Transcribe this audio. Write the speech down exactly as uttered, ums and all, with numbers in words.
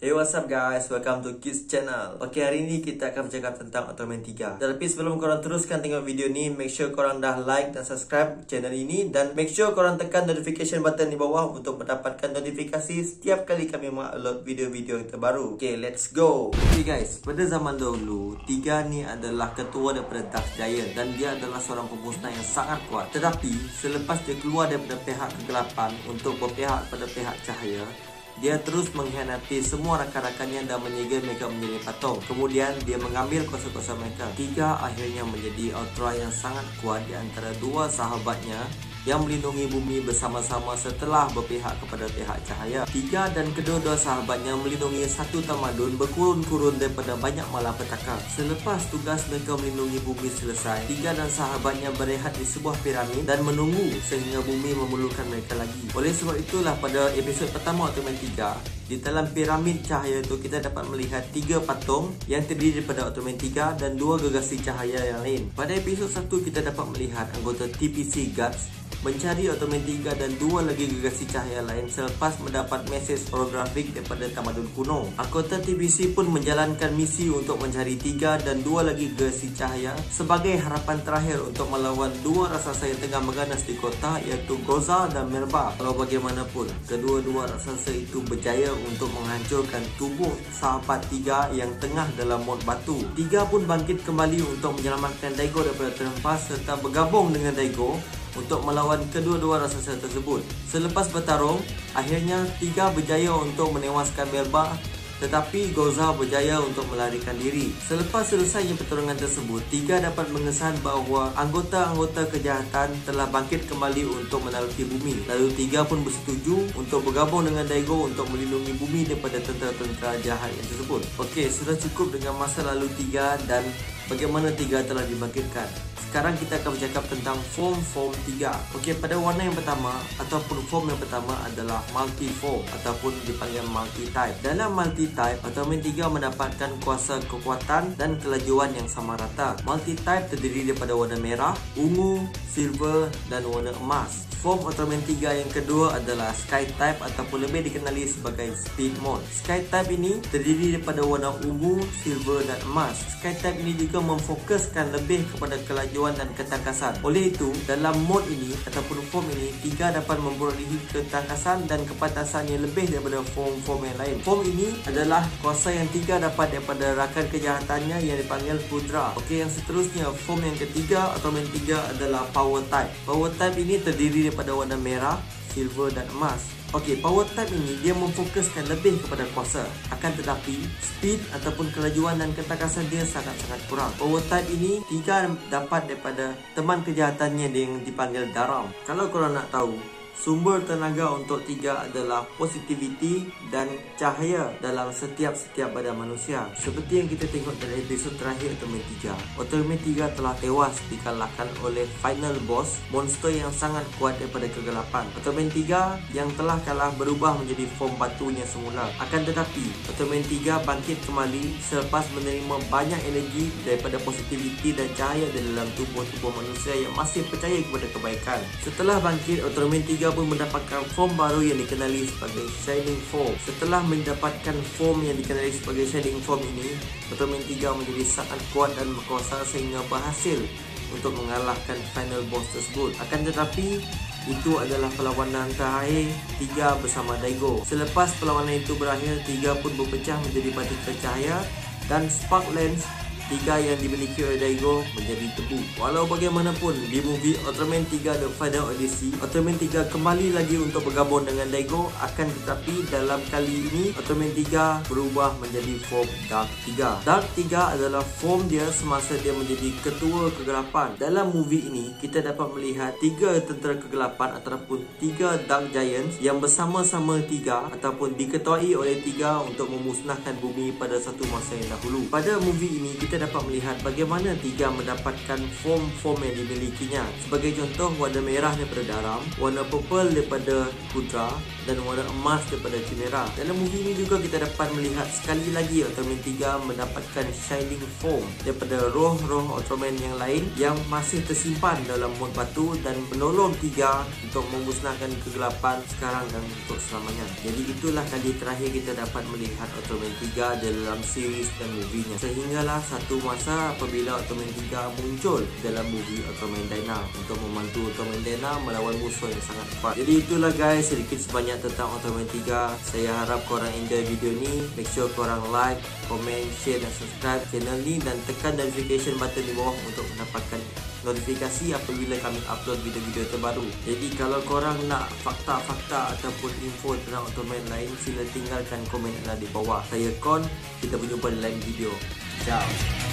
Hey, what's up guys, welcome to Kids Channel. Okay, hari ini kita akan bercakap tentang Ultraman tiga. Tapi sebelum korang teruskan tengok video ni, make sure korang dah like dan subscribe channel ini. Dan make sure korang tekan notification button di bawah untuk mendapatkan notifikasi setiap kali kami mengupload video-video yang terbaru. Okay, let's go. Okay guys, pada zaman dahulu, Tiga ni adalah ketua daripada Dark Giant. Dan dia adalah seorang pemusnah yang sangat kuat. Tetapi, selepas dia keluar daripada pihak kegelapan untuk berpihak pada pihak cahaya, dia terus mengkhianati semua rakan-rakannya dan menyegel mereka menjadi patung. Kemudian dia mengambil kuasa-kuasa mereka. Tiga akhirnya menjadi Ultra yang sangat kuat di antara dua sahabatnya yang melindungi bumi bersama-sama setelah berpihak kepada pihak cahaya. Tiga dan kedua-dua sahabatnya melindungi satu tamadun berkurun-kurun daripada banyak malapetaka. Selepas tugas mereka melindungi bumi selesai, Tiga dan sahabatnya berehat di sebuah piramid dan menunggu sehingga bumi memerlukan mereka lagi. Oleh sebab itulah pada episod pertama Ultraman tiga, di dalam piramid cahaya itu kita dapat melihat tiga patung yang terdiri daripada Ultraman tiga dan dua gegasi cahaya yang lain. Pada episod satu kita dapat melihat anggota T P C Guts mencari Ultraman tiga dan dua lagi gegasi cahaya lain selepas mendapat mesej holografik daripada tamadun kuno. Anggota T P C pun menjalankan misi untuk mencari Tiga dan dua lagi gegasi cahaya sebagai harapan terakhir untuk melawan dua raksasa yang tengah mengganas di kota, iaitu Goza dan Merba. Kalau bagaimanapun, kedua-dua raksasa itu berjaya untuk menghancurkan tubuh sahabat Tiga yang tengah dalam mod batu. Tiga pun bangkit kembali untuk menyelamatkan Daigo daripada terhempas serta bergabung dengan Daigo untuk melawan kedua-dua raksasa tersebut. Selepas bertarung, akhirnya Tiga berjaya untuk menewaskan Merba, tetapi Goza berjaya untuk melarikan diri. Selepas selesainya pertarungan tersebut, Tiga dapat mengesan bahawa anggota-anggota kejahatan telah bangkit kembali untuk menaluki bumi. Lalu Tiga pun bersetuju untuk bergabung dengan Daigo untuk melindungi bumi daripada tentera-tentera jahat yang tersebut. Okey, sudah cukup dengan masa lalu Tiga dan bagaimana Tiga telah dibangkitkan. Sekarang kita akan bercakap tentang form-form Tiga. Okey, pada warna yang pertama ataupun form yang pertama adalah multi-form ataupun dipanggil multi-type. Dalam multi-type, Ultraman tiga mendapatkan kuasa kekuatan dan kelajuan yang sama rata. Multi-type terdiri daripada warna merah, ungu, silver dan warna emas. Form Ultraman tiga yang kedua adalah Sky Type ataupun lebih dikenali sebagai Speed Mode. Sky Type ini terdiri daripada warna ungu, silver dan emas. Sky Type ini juga memfokuskan lebih kepada kelajuan dan ketangkasan. Oleh itu, dalam mode ini ataupun form ini, Tiga dapat memperolehi ketangkasan dan kepantasan yang lebih daripada form-form yang lain. Form ini adalah kuasa yang Tiga dapat daripada rakan kejahatannya yang dipanggil Pudra. Okey, yang seterusnya, form yang ketiga Ultraman tiga adalah Power Type. Power Type ini terdiri pada warna merah, silver dan emas. Okey, power type ini dia memfokuskan lebih kepada kuasa. Akan tetapi, speed ataupun kelajuan dan ketangkasan dia sangat-sangat kurang. Power type ini Tiga dapat daripada teman kejahatannya yang dipanggil Daram. Kalau korang nak tahu, sumber tenaga untuk Tiga adalah positivity dan cahaya dalam setiap-setiap badan manusia. Seperti yang kita tengok dari episod terakhir Ultraman tiga. Ultraman tiga telah tewas dikalahkan oleh final boss, monster yang sangat kuat daripada kegelapan. Ultraman tiga yang telah kalah berubah menjadi form batunya semula. Akan tetapi, Ultraman tiga bangkit kembali selepas menerima banyak energi daripada positivity dan cahaya di dalam tubuh-tubuh manusia yang masih percaya kepada kebaikan. Setelah bangkit, Ultraman tiga pun mendapatkan form baru yang dikenali sebagai Shining Form. Setelah mendapatkan form yang dikenali sebagai Shining Form ini, Ultraman tiga menjadi sangat kuat dan berkuasa sehingga berhasil untuk mengalahkan final boss tersebut. Akan tetapi, itu adalah perlawanan terakhir Tiga bersama Daigo. Selepas perlawanan itu berakhir, Tiga pun berpecah menjadi partikel cahaya dan spark lens Tiga yang dimiliki oleh Daigo menjadi tebu. Walau bagaimanapun, di movie Ultraman tiga The Final Odyssey, Ultraman tiga kembali lagi untuk bergabung dengan Daigo. Akan tetapi dalam kali ini, Ultraman tiga berubah menjadi form Dark tiga. Dark tiga adalah form dia semasa dia menjadi ketua kegelapan. Dalam movie ini, kita dapat melihat tiga tentera kegelapan ataupun tiga Dark Giants yang bersama-sama Tiga ataupun diketuai oleh Tiga untuk memusnahkan bumi pada satu masa yang dahulu. Pada movie ini, kita kita dapat melihat bagaimana Tiga mendapatkan form-form yang dimilikinya. Sebagai contoh, warna merah daripada Daram, warna purple daripada Kudra, dan warna emas daripada Chimera. Dalam movie ini juga kita dapat melihat sekali lagi Ultraman Tiga mendapatkan shining form daripada roh-roh Ultraman yang lain yang masih tersimpan dalam mod batu dan menolong Tiga untuk memusnahkan kegelapan sekarang dan untuk selamanya. Jadi itulah kali terakhir kita dapat melihat Ultraman Tiga dalam series dan movie-nya. Sehinggalah satu masa apabila Ultraman Tiga muncul dalam movie Ultraman Dyna untuk membantu Ultraman Dyna melawan musuh yang sangat kuat. Jadi itulah guys, sedikit sebanyak tentang Ultraman Tiga. Saya harap korang enjoy video ni. Make sure korang like, komen, share dan subscribe channel ni dan tekan notification button di bawah untuk mendapatkan notifikasi apabila kami upload video-video terbaru. Jadi kalau korang nak fakta-fakta ataupun info tentang Ultraman lain, sila tinggalkan komen di bawah. Saya Kon, kita berjumpa di lain video. Ciao.